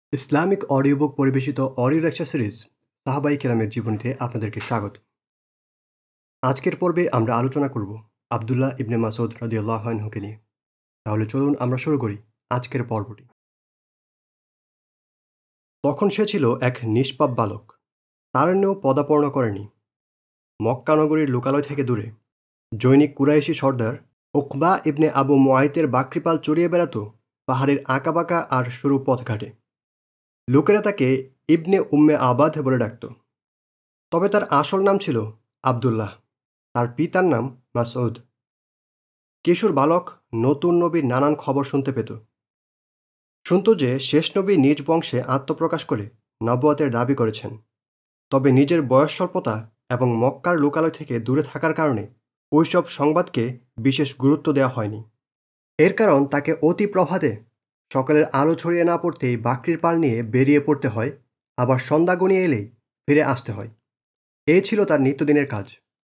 Islamic audio book পরিবেশিত audio lecture series সাহাবাই কেরামের জীবনীতে আপনাদেরকে স্বাগত। আজকের পর্বে আমরা আলোচনা করব আবদুল্লাহ ইবনে মাসউদ রাদিয়াল্লাহু আনহুকে নিয়ে। তাহলে চলুন আমরা শুরু করি আজকের পর্বটি। তখন সে ছিল এক নিষ্পাপ বালক, তারণ্যেও পদার্পণ করেনি। মক্কা নগরীর লোকালয় থেকে দূরে জৈনিক কুরাইশি সর্দার উকবা ইবনে আবু মুআইতের বাকরিপাল চড়িয়ে বেড়াত পাহাড়ের আঁকাবাঁকা আর সরু পথঘাটে। লোকেরা তাকে ইবনে উম্মে আবাদ বলে ডাকত, তবে তার আসল নাম ছিল আবদুল্লাহ। তার পিতার নাম মাসউদ। কিশোর বালক নতুন নবীর নানান খবর শুনতে পেত। শুনত যে শেষ নবী নিজ বংশে আত্মপ্রকাশ করে নবুয়তের দাবি করেছেন, তবে নিজের বয়স স্বল্পতা এবং মক্কার লোকালয় থেকে দূরে থাকার কারণে ওইসব সংবাদকে বিশেষ গুরুত্ব দেওয়া হয়নি। এর কারণ তাকে অতি প্রভাতে সকালের আলো ছড়িয়ে না পড়তেই বাকরির পাল নিয়ে বেরিয়ে পড়তে হয়, আবার সন্ধ্যা গনিয়ে এলেই ফিরে আসতে হয়। এই ছিল তার নিত্যদিনের কাজ।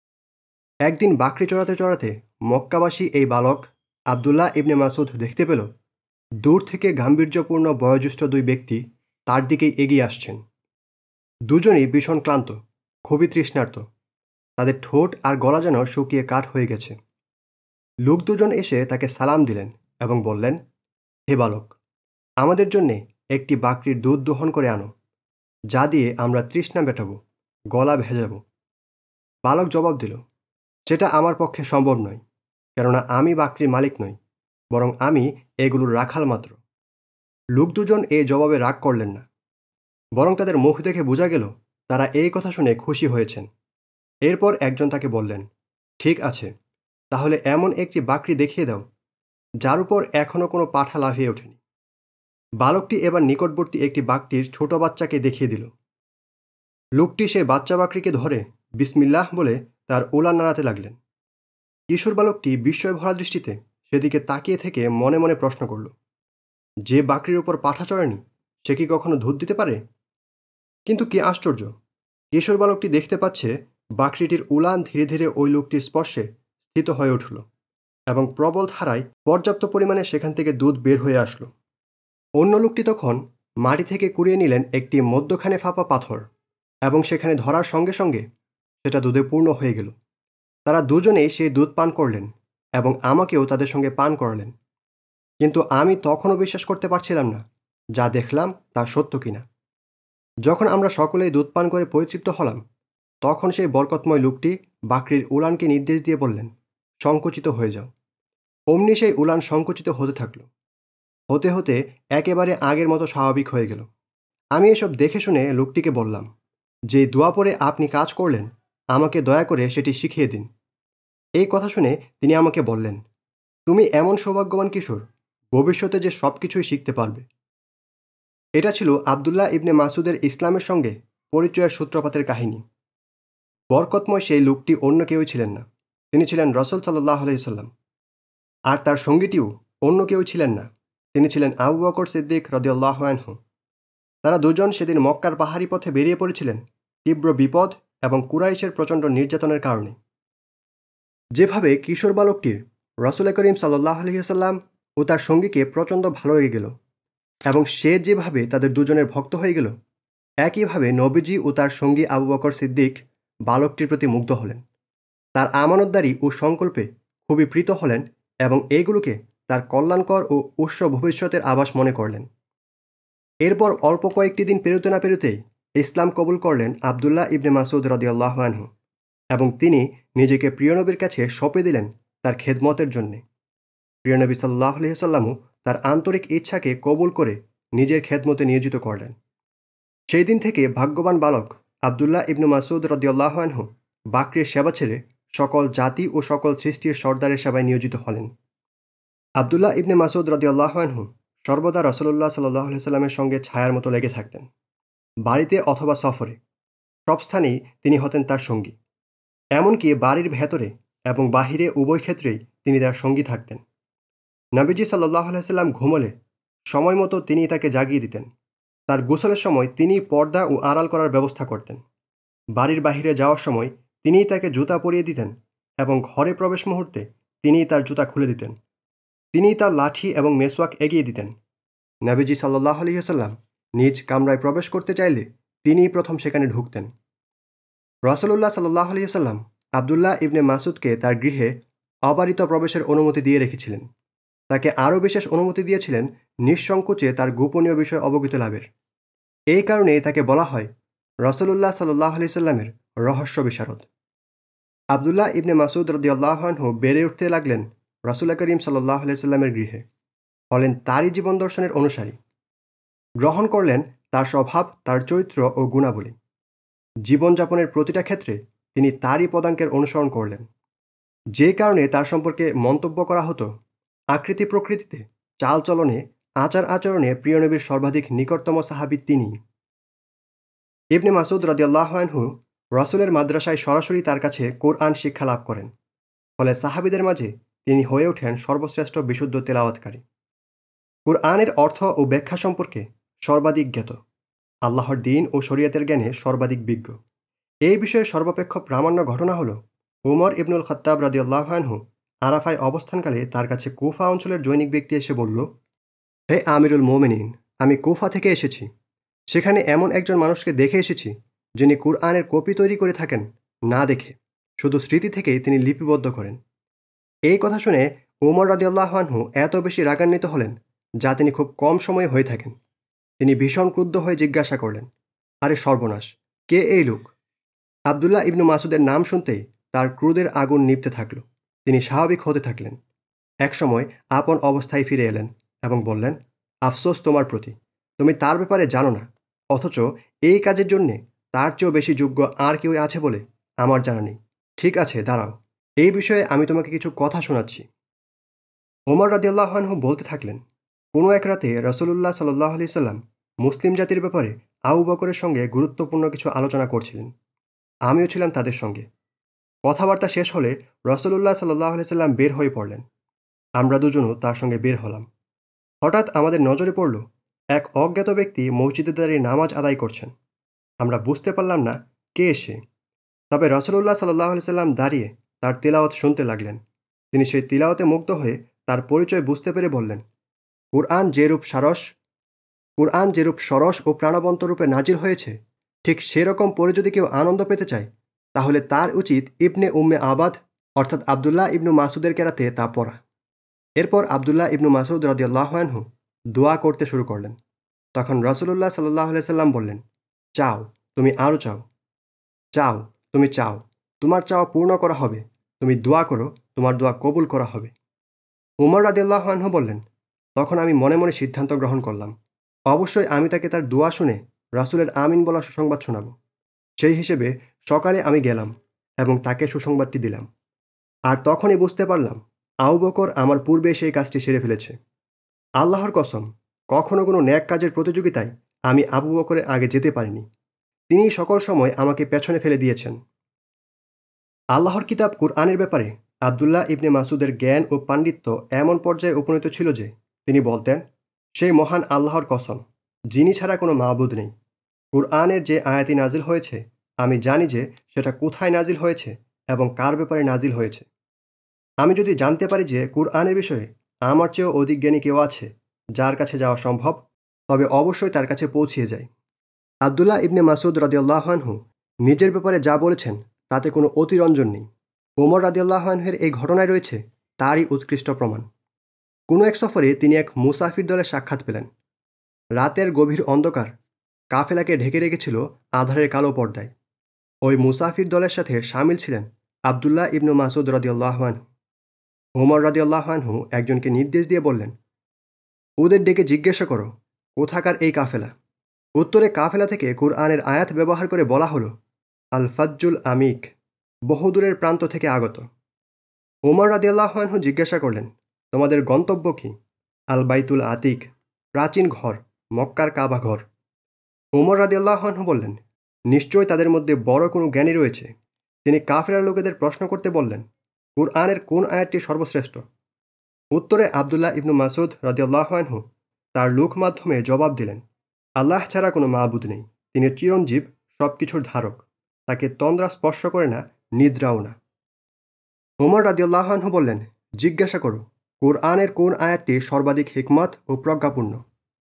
একদিন বাকরি চড়াতে চড়াতে মক্কাবাসী এই বালক আবদুল্লাহ ইবনে মাসউদ দেখতে পেল দূর থেকে গাম্ভীর্যপূর্ণ বয়োজ্যেষ্ঠ দুই ব্যক্তি তার দিকেই এগিয়ে আসছেন। দুজনই ভীষণ ক্লান্ত, খুবই তৃষ্ণার্ত। তাদের ঠোঁট আর গলা যেন শুকিয়ে কাঠ হয়ে গেছে। লোক দুজন এসে তাকে সালাম দিলেন এবং বললেন, হে বালক, আমাদের জন্যে একটি বাকরির দুধ দোহন করে আনো, যা দিয়ে আমরা তৃষ্ণা মেটাবো, গলা ভেজাবো। বালক জবাব দিল, সেটা আমার পক্ষে সম্ভব নয়, কেননা আমি বাকরির মালিক নই, বরং আমি এগুলোর রাখাল মাত্র। লোক দুজন এই জবাবে রাগ করলেন না, বরং তাদের মুখ দেখে বোঝা গেল তারা এই কথা শুনে খুশি হয়েছেন। এরপর একজন তাকে বললেন, ঠিক আছে, তাহলে এমন একটি বাকরি দেখিয়ে দাও যার উপর এখনও কোনো পাঠা লাফিয়ে ওঠেনি। বালকটি এবার নিকটবর্তী একটি বাকরির ছোট বাচ্চাকে দেখিয়ে দিল। লোকটি সেই বাচ্চা বাকরিকে ধরে বিসমিল্লাহ বলে তার উলান নাড়াতে লাগলেন। কিশোর বালকটি বিস্ময় ভরা দৃষ্টিতে সেদিকে তাকিয়ে থেকে মনে মনে প্রশ্ন করল, যে বাকরির উপর পাঠা চড়েনি সে কি কখনো দুধ দিতে পারে? কিন্তু কি আশ্চর্য, কিশোর বালকটি দেখতে পাচ্ছে বাকরিটির উলান ধীরে ধীরে ওই লোকটির স্পর্শে স্থিত হয়ে উঠল এবং প্রবল ধারায় পর্যাপ্ত পরিমাণে সেখান থেকে দুধ বের হয়ে আসলো। অন্য লোকটি তখন মাটি থেকে কুড়িয়ে নিলেন একটি মধ্যখানে ফাঁপা পাথর এবং সেখানে ধরার সঙ্গে সঙ্গে সেটা দুধে পূর্ণ হয়ে গেল। তারা দুজনেই সেই দুধ পান করলেন এবং আমাকেও তাদের সঙ্গে পান করালেন। কিন্তু আমি তখনও বিশ্বাস করতে পারছিলাম না যা দেখলাম তা সত্য কিনা। যখন আমরা সকলেই দুধ পান করে পরিতৃপ্ত হলাম, তখন সেই বরকতময় লোকটি বাকরির উলানকে নির্দেশ দিয়ে বললেন, সংকুচিত হয়ে যাও। অমনি সেই উলান সংকুচিত হতে থাকল। হতে হতে একেবারে আগের মতো স্বাভাবিক হয়ে গেল। আমি এসব দেখে শুনে লোকটিকে বললাম, যে দোয়া পরে আপনি কাজ করলেন, আমাকে দয়া করে সেটি শিখিয়ে দিন। এই কথা শুনে তিনি আমাকে বললেন, তুমি এমন সৌভাগ্যবান কিশোর, ভবিষ্যতে যে সব কিছুই শিখতে পারবে। এটা ছিল আবদুল্লাহ ইবনে মাসউদের ইসলামের সঙ্গে পরিচয়ের সূত্রপাতের কাহিনী। বরকতময় সেই লোকটি অন্য কেউই ছিলেন না, তিনি ছিলেন রাসূল সাল্লাল্লাহু আলাইহি সাল্লাম। আর তার সঙ্গীটিও অন্য কেউ ছিলেন না, তিনি ছিলেন আবু বকর সিদ্দিক রাদিয়াল্লাহু আনহু। তারা দুজন সেদিন মক্কার পাহাড়ি পথে বেরিয়ে পড়েছিলেন তীব্র বিপদ এবং কুরাইশের প্রচণ্ড নির্যাতনের কারণে। যেভাবে কিশোর বালকটির রাসূল করিম সাল্লাল্লাহু আলাইহি সাল্লাম ও তার সঙ্গীকে প্রচণ্ড ভালো লেগে গেল এবং সে যেভাবে তাদের দুজনের ভক্ত হয়ে গেল, একইভাবে নবীজি ও তার সঙ্গী আবু বকর সিদ্দিক বালকটির প্রতি মুগ্ধ হলেন। তার আমানতদারি ও সংকল্পে খুবই প্রীত হলেন এবং এইগুলোকে তার কল্যাণকর ও উৎস ভবিষ্যতের আভাস মনে করলেন। এরপর অল্প কয়েকটি দিন পেরোতে না পেরোতেই ইসলাম কবুল করলেন আবদুল্লাহ ইবনে মাসউদ রাদিয়াল্লাহু আনহু এবং তিনি নিজেকে প্রিয় নবীর কাছে সঁপে দিলেন তার খেদমতের জন্যে। প্রিয় নবী সাল্লাল্লাহু আলাইহি সাল্লামও তার আন্তরিক ইচ্ছাকে কবুল করে নিজের খেদমতে নিয়োজিত করলেন। সেই দিন থেকে ভাগ্যবান বালক আবদুল্লাহ ইবনে মাসউদ রাদিয়াল্লাহু আনহু বাকরির সেবা ছেড়ে সকল জাতি ও সকল সৃষ্টির সর্দারের সেবায় নিয়োজিত হলেন। আবদুল্লাহ ইবনে মাসউদ রাদিয়াল্লাহু আনহু সর্বদা রাসূলুল্লাহ সাল্লাল্লাহু আলাইহি সাল্লামের সঙ্গে ছায়ার মতো লেগে থাকতেন। বাড়িতে অথবা সফরে সব স্থানেই তিনি হতেন তার সঙ্গী। এমনকি বাড়ির ভেতরে এবং বাহিরে উভয় ক্ষেত্রেই তিনি তার সঙ্গী থাকতেন। নবীজি সাল্লাল্লাহু আলাইহি সাল্লাম ঘুমোলে সময় মতো তিনি তাকে জাগিয়ে দিতেন। তার গোসলের সময় তিনি পর্দা ও আড়াল করার ব্যবস্থা করতেন। বাড়ির বাহিরে যাওয়ার সময় তিনিই তাকে জুতা পরিয়ে দিতেন এবং ঘরে প্রবেশ মুহূর্তে তিনিই তার জুতা খুলে দিতেন। তিনিই তার লাঠি এবং মেসওয়াক এগিয়ে দিতেন। নবীজি সাল্লাল্লাহু আলাইহি ওয়াসাল্লাম নিজ কামরায় প্রবেশ করতে চাইলে তিনিই প্রথম সেখানে ঢুকতেন। রাসূলুল্লাহ সাল্লাল্লাহু আলাইহি ওয়াসাল্লাম আবদুল্লাহ ইবনে মাসুদকে তার গৃহে অবারিত প্রবেশের অনুমতি দিয়ে রেখেছিলেন। তাকে আরও বিশেষ অনুমতি দিয়েছিলেন নিঃসংকোচে তার গোপনীয় বিষয় অবগত লাভের। এই কারণেই তাকে বলা হয় রাসূলুল্লাহ সাল্লাল্লাহু আলাইহি ওয়াসাল্লামের রহস্য বিশারদ। আবদুল্লাহ ইবনে মাসুদ রাদিয়াল্লাহু আনহু বেড়ে উঠতে লাগলেন রাসূল করিম সাল্লাল্লাহু আলাইহি ওয়াসাল্লামের গৃহে, হলেন তারই জীবন দর্শনের অনুসারী। গ্রহণ করলেন তার স্বভাব, তার চরিত্র ও গুণাবলী। জীবনযাপনের প্রতিটা ক্ষেত্রে তিনি তারই পদাঙ্কের অনুসরণ করলেন, যে কারণে তার সম্পর্কে মন্তব্য করা হতো আকৃতি প্রকৃতিতে, চালচলনে, আচার আচরণে প্রিয় নবীর সর্বাধিক নিকটতম সাহাবী তিনিই। ইবনে মাসুদ রাদিয়াল্লাহু আনহু রাসূলের মাদ্রাসায় সরাসরি তার কাছে কোরআন শিক্ষা লাভ করেন, ফলে সাহাবীদের মাঝে তিনি হয়ে ওঠেন সর্বশ্রেষ্ঠ বিশুদ্ধ তেলাওয়াতকারী। কোরআনের অর্থ ও ব্যাখ্যা সম্পর্কে সর্বাধিক জ্ঞাত, আল্লাহর দ্বীন ও শরীয়তের জ্ঞানে সর্বাধিক বিজ্ঞ। এই বিষয়ের সর্বাপেক্ষ প্রামাণ্য ঘটনা হল উমর ইবনুল খাত্তাব রাদিয়াল্লাহু আনহু আরাফায় অবস্থানকালে তার কাছে কুফা অঞ্চলের জৈনিক ব্যক্তি এসে বলল, হে আমিরুল মোমিনিন, আমি কুফা থেকে এসেছি। সেখানে এমন একজন মানুষকে দেখে এসেছি যিনি কুরআনের কপি তৈরি করে থাকেন না দেখে, শুধু স্মৃতি থেকেই তিনি লিপিবদ্ধ করেন। এই কথা শুনে উমর রাদিয়াল্লাহু আনহু এত বেশি রাগান্বিত হলেন যা তিনি খুব কম সময়ে হয়ে থাকেন। তিনি ভীষণ ক্রুদ্ধ হয়ে জিজ্ঞাসা করলেন, আরে সর্বনাশ, কে এই লোক? আবদুল্লাহ ইবনু মাসুদের নাম শুনতেই তার ক্রোধের আগুন নিভতে থাকল। তিনি স্বাভাবিক হতে থাকলেন। একসময় আপন অবস্থায় ফিরে এলেন এবং বললেন, আফসোস তোমার প্রতি, তুমি তার ব্যাপারে জানো না, অথচ এই কাজের জন্যে তার চেয়েও বেশি যোগ্য আর কেউ আছে বলে আমার জানা নেই। ঠিক আছে, দাঁড়াও, এই বিষয়ে আমি তোমাকে কিছু কথা শোনাচ্ছি। ওমর রাদিয়াল্লাহু আনহু বলতে থাকলেন, কোনো এক রাতে রাসূলুল্লাহ সাল্লাল্লাহু আলাইহি সাল্লাম মুসলিম জাতির ব্যাপারে আবু বকরের সঙ্গে গুরুত্বপূর্ণ কিছু আলোচনা করছিলেন। আমিও ছিলাম তাদের সঙ্গে। কথাবার্তা শেষ হলে রাসূলুল্লাহ সাল্লাল্লাহু আলাইহি সাল্লাম বের হয়ে পড়লেন। আমরা দুজনও তার সঙ্গে বের হলাম। হঠাৎ আমাদের নজরে পড়ল এক অজ্ঞাত ব্যক্তি মসজিদে দাঁড়িয়ে নামাজ আদায় করছেন। আমরা বুঝতে পারলাম না কে সে, তবে রাসূলুল্লাহ সাল্লাল্লাহু আলাইহি সাল্লাম দাঁড়িয়ে তার তিলাওয়াত শুনতে লাগলেন। তিনি সেই তিলাওয়াতে মুগ্ধ হয়ে তার পরিচয় বুঝতে পেরে বললেন, কুরআন যেরূপ সরস ও প্রাণবন্ত রূপে নাজিল হয়েছে, ঠিক সেরকম পড়ে যদি কেউ আনন্দ পেতে চায় তাহলে তার উচিত ইবনে উম্মে আবাদ অর্থাৎ আবদুল্লাহ ইবনু মাসুদের কেরাতে তা পড়া। এরপর আবদুল্লাহ ইবনু মাসুদ রাদিয়াল্লাহু আনহু দোয়া করতে শুরু করলেন। তখন রাসূলুল্লাহ সাল্লাল্লাহু আলাইহি সাল্লাম বললেন, চাও, তুমি আরও চাও, চাও, তুমি চাও, তোমার চাওয়া পূর্ণ করা হবে, তুমি দোয়া করো, তোমার দোয়া কবুল করা হবে। উমর রাদিয়াল্লাহু আনহু বললেন, তখন আমি মনে মনে সিদ্ধান্ত গ্রহণ করলাম, অবশ্যই আমি তাকে তার দোয়া শুনে রাসূলের আমিন বলা সুসংবাদ শোনাব। সেই হিসেবে সকালে আমি গেলাম এবং তাকে সুসংবাদটি দিলাম। আর তখনই বুঝতে পারলাম আবু বকর আমার পূর্বে সেই কাজটি সেরে ফেলেছে। আল্লাহর কসম, কখনো কোনো ন্যাক কাজের প্রতিযোগিতায় আমি আবু বকরের আগে যেতে পারিনি। তিনি সকল সময় আমাকে পেছনে ফেলে দিয়েছেন। আল্লাহর কিতাব কুরআনের ব্যাপারে আবদুল্লাহ ইবনে মাসুদের জ্ঞান ও পাণ্ডিত্য এমন পর্যায়ে উপনীত ছিল যে তিনি বলতেন, সেই মহান আল্লাহর কসম, যিনি ছাড়া কোনো মাবুদ নেই, কুরআনের যে আয়াতি নাজিল হয়েছে আমি জানি যে সেটা কোথায় নাজিল হয়েছে এবং কার ব্যাপারে নাজিল হয়েছে। আমি যদি জানতে পারি যে কুরআনের বিষয়ে আমার চেয়েও অধিক জ্ঞানী কেউ আছে যার কাছে যাওয়া সম্ভব, তবে অবশ্যই তার কাছে পৌঁছিয়ে যায়। আবদুল্লাহ ইবনে মাসুদ রাদিয়াল্লাহু আনহু নিজের ব্যাপারে যা বলেছেন তাতে কোনো অতিরঞ্জন নেই। ওমর রাদিয়াল্লাহু আনহুর এই ঘটনায় রয়েছে তারই উৎকৃষ্ট প্রমাণ। কোনো এক সফরে তিনি এক মুসাফির দলের সাক্ষাৎ পেলেন। রাতের গভীর অন্ধকার কাফেলাকে ঢেকে রেখেছিল আঁধারের কালো পর্দায়। ওই মুসাফির দলের সাথে শামিল ছিলেন আবদুল্লাহ ইবনু মাসুদ রাদিয়াল্লাহু আনহু। ওমর রাদিয়াল্লাহু আনহু একজনকে নির্দেশ দিয়ে বললেন, ওদের ডেকে জিজ্ঞাসা করো কোথাকার এই কাফেলা। উত্তরে কাফেলা থেকে কুরআনের আয়াত ব্যবহার করে বলা হলো, আল ফাজ্জুল আমিক, বহুদূরের প্রান্ত থেকে আগত। ওমর রাদিয়াল্লাহু আনহু জিজ্ঞাসা করলেন, তোমাদের গন্তব্য কি? আল বাইতুল আতিক, প্রাচীন ঘর, মক্কার কাবা ঘর। ওমর রাদিয়াল্লাহু আনহু বললেন, নিশ্চয় তাদের মধ্যে বড় কোনো জ্ঞানী রয়েছে। তিনি কাফেলার লোকেদের প্রশ্ন করতে বললেন, কুরআনের কোন আয়াতটি সর্বশ্রেষ্ঠ? উত্তরে আবদুল্লাহ ইবনু মাসুদ রাদিয়াল্লাহু আনহু তার লোক মাধ্যমে জবাব দিলেন, আল্লাহ ছাড়া কোনো মাবুদ নেই, তিনি চিরঞ্জীব, সব কিছুর ধারক, তাকে তন্দ্রা স্পর্শ করে না, নিদ্রাও না। ওমর রাদিয়াল্লাহু আনহু বললেন, জিজ্ঞাসা করো কুরআনের কোন আয়াতটি সর্বাধিক হিকমত ও প্রজ্ঞাপূর্ণ।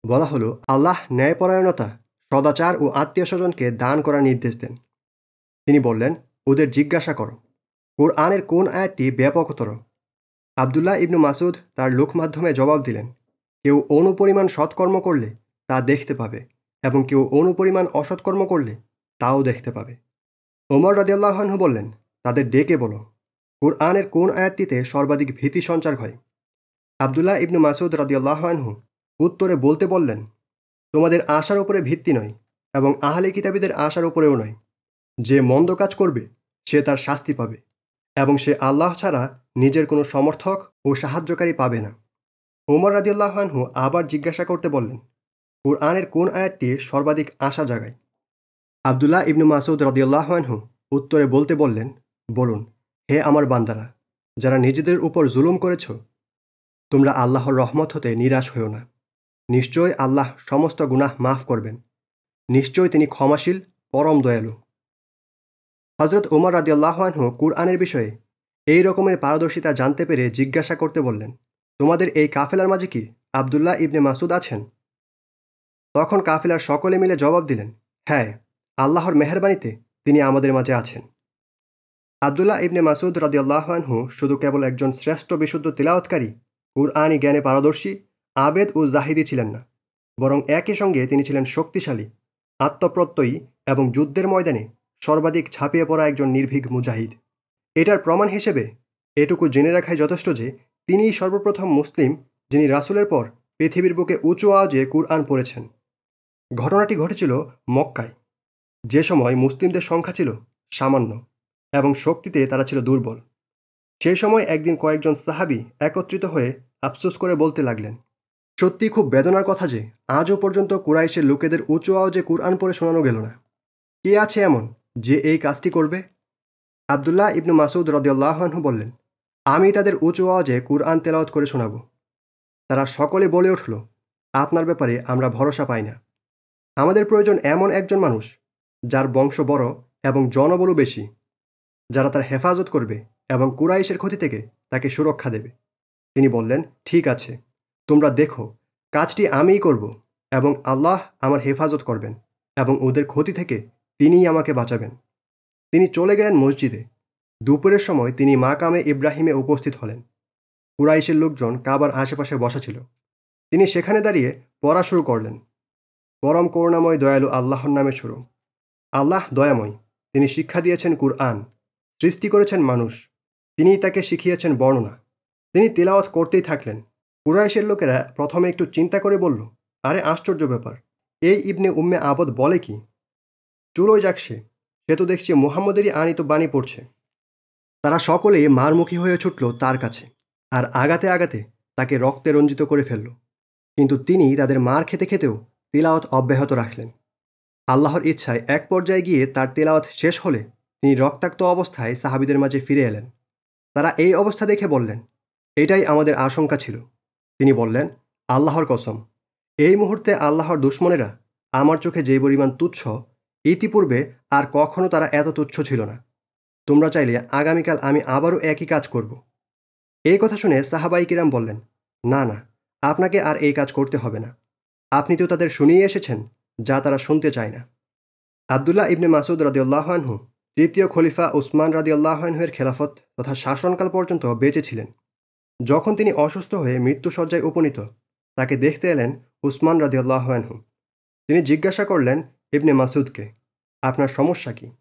বলা হলো, আল্লাহ ন্যায়পরায়ণতা, সদাচার ও আত্মীয় স্বজনকে দান করার নির্দেশ দেন। তিনি বললেন, ওদের জিজ্ঞাসা করো, কোরআনের কোন আয়াতটি ব্যাপকতর? আবদুল্লাহ ইবনু মাসুদ তার লোক মাধ্যমে জবাব দিলেন, কেউ অনুপরিমাণ সৎকর্ম করলে তা দেখতে পাবে, এবং কেউ অনুপরিমাণ অসৎকর্ম করলে তাও দেখতে পাবে। ওমর রাদিয়াল্লাহু আনহু বললেন, তাদের ডেকে বলো, কোরআনের কোন আয়াতটিতে সর্বাধিক ভীতি সঞ্চার হয়? আবদুল্লাহ ইবনু মাসুদ রাদিয়াল্লাহু আনহু উত্তরে বলতে বললেন, তোমাদের আশার উপরে ভিত্তি নয়, এবং আহলে কিতাবীদের আশার উপরেও নয়। যে মন্দ কাজ করবে সে তার শাস্তি পাবে, এবং সে আল্লাহ ছাড়া নিজের কোনো সমর্থক ও সাহায্যকারী পাবে না। ওমর রাদিয়াল্লাহু আনহু আবার জিজ্ঞাসা করতে বললেন, কোরআনের কোন আয়াতটি সর্বাধিক আশা জাগায়? আবদুল্লাহ ইবনু মাসুদ রাদিয়াল্লাহু আনহু উত্তরে বলতে বললেন, বলুন, হে আমার বান্দারা, যারা নিজেদের উপর জুলুম করেছ, তোমরা আল্লাহর রহমত হতে নিরাশ হও না। নিশ্চয় আল্লাহ সমস্ত গুনাহ মাফ করবেন। নিশ্চয় তিনি ক্ষমাশীল, পরম দয়ালু। হজরত ওমর রাদিয়াল্লাহু আনহু কুরআনের বিষয়ে এই রকমের পারদর্শিতা জানতে পেরে জিজ্ঞাসা করতে বললেন, তোমাদের এই কাফেলার মাঝে কি আবদুল্লাহ ইবনে মাসুদ আছেন? তখন কাফেলার সকলে মিলে জবাব দিলেন, হ্যাঁ, আল্লাহর মেহেরবানিতে তিনি আমাদের মাঝে আছেন। আবদুল্লাহ ইবনে মাসুদ রাদিয়াল্লাহু আনহু শুধু কেবল একজন শ্রেষ্ঠ বিশুদ্ধ তিলাওয়াতকারী, কুরআনী জ্ঞানে পারদর্শী, আবেদ ও জাহিদি ছিলেন না, বরং একই সঙ্গে তিনি ছিলেন শক্তিশালী, আত্মপ্রত্যয়ী এবং যুদ্ধের ময়দানে সর্বাধিক ঝাঁপিয়ে পড়া একজন নির্ভীক মুজাহিদ। এটার প্রমাণ হিসেবে এটুকু জেনে রাখাই যথেষ্ট যে তিনিই সর্বপ্রথম মুসলিম যিনি রাসূলের পর পৃথিবীর বুকে উঁচু আওয়াজে কুরআন পড়েছেন। ঘটনাটি ঘটেছিল মক্কায়, যে সময় মুসলিমদের সংখ্যা ছিল সামান্য এবং শক্তিতে তারা ছিল দুর্বল। সেই সময় একদিন কয়েকজন সাহাবী একত্রিত হয়ে আফসোস করে বলতে লাগলেন, সত্যি খুব বেদনার কথা যে আজও পর্যন্ত কুরাইশের লোকেদের উঁচু আওয়াজে কুরআন পড়ে শোনানো গেল না। কে আছে এমন যে এই কাজটি করবে? আবদুল্লাহ ইবনু মাসুদ রাদিয়াল্লাহু আনহু বললেন, আমি তাদের উঁচু আওয়াজে কুরআন তেলাওয়াত করে শোনাব। তারা সকলে বলে উঠল, আপনার ব্যাপারে আমরা ভরসা পাই না। আমাদের প্রয়োজন এমন একজন মানুষ যার বংশ বড় এবং জনবলও বেশি, যারা তার হেফাজত করবে এবং কুরাইশের ক্ষতি থেকে তাকে সুরক্ষা দেবে। তিনি বললেন, ঠিক আছে, তোমরা দেখো, কাজটি আমিই করব, এবং আল্লাহ আমার হেফাজত করবেন, এবং ওদের ক্ষতি থেকে তিনিই আমাকে বাঁচাবেন। তিনি চলে গেলেন মসজিদে। দুপুরের সময় তিনি মাকামে ইব্রাহিমে উপস্থিত হলেন। কুরাইশের লোকজন কাবার আশেপাশে বসা ছিল। তিনি সেখানে দাঁড়িয়ে পড়া শুরু করলেন, পরম করুণাময় দয়ালু আল্লাহর নামে শুরু। আল্লাহ দয়াময়, তিনি শিক্ষা দিয়েছেন কুরআন, সৃষ্টি করেছেন মানুষ, তিনিই তাকে শিখিয়েছেন বর্ণনা। তিনি তিলাওয়াত করতেই থাকলেন। কুরাইশের লোকেরা প্রথমে একটু চিন্তা করে বলল, আরে আশ্চর্য ব্যাপার, এই ইবনে উম্মে আবদ বলে কি? চুলোয় যাক সে তো দেখছি মুহাম্মদেরই আনিত বাণী পড়ছে। তারা সকলেই মারমুখী হয়ে ছুটল তার কাছে, আর আগাতে আগাতে তাকে রক্তে রঞ্জিত করে ফেলল। কিন্তু তিনি তাদের মার খেতে খেতেও তিলাওয়াত অব্যাহত রাখলেন। আল্লাহর ইচ্ছায় এক পর্যায়ে গিয়ে তার তিলাওয়াত শেষ হলে তিনি রক্তাক্ত অবস্থায় সাহাবীদের মাঝে ফিরে এলেন। তারা এই অবস্থা দেখে বললেন, এটাই আমাদের আশঙ্কা ছিল। তিনি বললেন, আল্লাহর কসম, এই মুহূর্তে আল্লাহর দুশমনেরা আমার চোখে যে পরিমাণ তুচ্ছ, ইতিপূর্বে আর কখনো তারা এত তুচ্ছ ছিল না। তোমরা চাইলে আগামীকাল আমি আবারও একই কাজ করব। এই কথা শুনে সাহাবাই কিরাম বললেন, না না, আপনাকে আর এই কাজ করতে হবে না। আপনি তো তাদের শুনিয়ে এসেছেন যা তারা শুনতে চায় না। আবদুল্লাহ ইবনে মাসুদ রাদিয়াল্লাহু আনহু তৃতীয় খলিফা উসমান রাদিয়াল্লাহু আনহুর খেলাফত তথা শাসনকাল পর্যন্ত বেঁচে ছিলেন। যখন তিনি অসুস্থ হয়ে মৃত্যুশয্যায় উপনীত, তাকে দেখতে এলেন উসমান রাদিয়াল্লাহু আনহু। তিনি জিজ্ঞাসা করলেন ইবনে মাসুদকে, আপনার সমস্যা কি?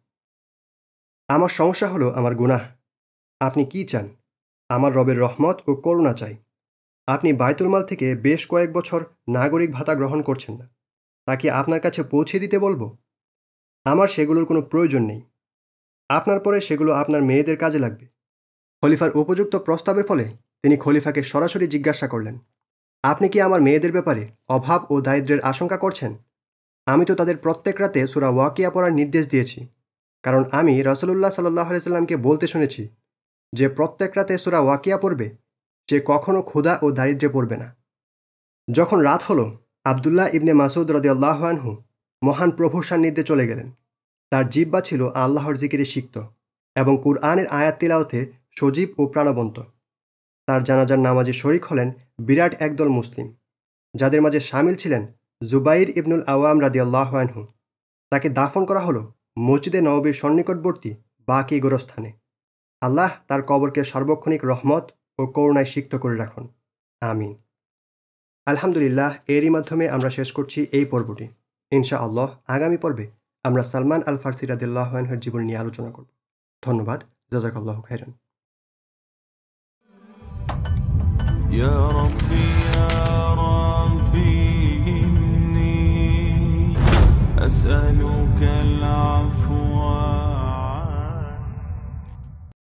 আমার সমস্যা হলো আমার গুনাহ। আপনি কি চান? আমার রবের রহমত ও করুণা চাই। আপনি বাইতুল মাল থেকে বেশ কয়েক বছর নাগরিক ভাতা গ্রহণ করছেন না, তা কি আপনার কাছে পৌঁছে দিতে বলবো? আমার সেগুলোর কোনো প্রয়োজন নেই। আপনার পরে সেগুলো আপনার মেয়েদের কাজে লাগবে। খলিফার উপযুক্ত প্রস্তাবের ফলে তিনি খলিফাকে সরাসরি জিজ্ঞাসা করলেন, আপনি কি আমার মেয়েদের ব্যাপারে অভাব ও দারিদ্র্যের আশঙ্কা করছেন? আমি তো তাদের প্রত্যেক রাতে সূরা ওয়াকিয়া পড়ার নির্দেশ দিয়েছি, কারণ আমি রাসূলুল্লাহ সাল্লাল্লাহু আলাইহি সাল্লামকে বলতে শুনেছি যে প্রত্যেক রাতে সূরা ওয়াকিয়া পড়বে সে কখনো ক্ষুধা ও দারিদ্র্যে পড়বে না। যখন রাত হলো, আবদুল্লাহ ইবনে মাসুদ রাদিয়াল্লাহু আনহু মহান প্রভুর সান্নিধ্যে চলে গেলেন। তার জিহ্বা ছিল আল্লাহর জিকিরে সিক্ত এবং কুরআনের আয়াত তিলাওয়াতে সজীব ও প্রাণবন্ত। তার জানাজার নামাজে শরিক হলেন বিরাট একদল মুসলিম। যাদের মাঝে শামিল ছিলেন জুবাইর ইবনুল আওয়াম রাদিয়াল্লাহু আনহু। তাকে দাফন করা হলো মসজিদে নববীর সন্নিকটবর্তী বাকি গোরস্থানে। আল্লাহ তার কবরকে সার্বক্ষণিক রহমত ও করুণায় সিক্ত করে রাখুন, আমিন। আলহামদুলিল্লাহ, এরই মাধ্যমে আমরা শেষ করছি এই পর্বটি। ইনশাআল্লাহ আগামী পর্বে আমরা সালমান আল ফারসি রাদিয়াল্লাহু আনহুর জীবন নিয়ে আলোচনা করব। ধন্যবাদ। জাযাকাল্লাহু খাইরান। يا ربي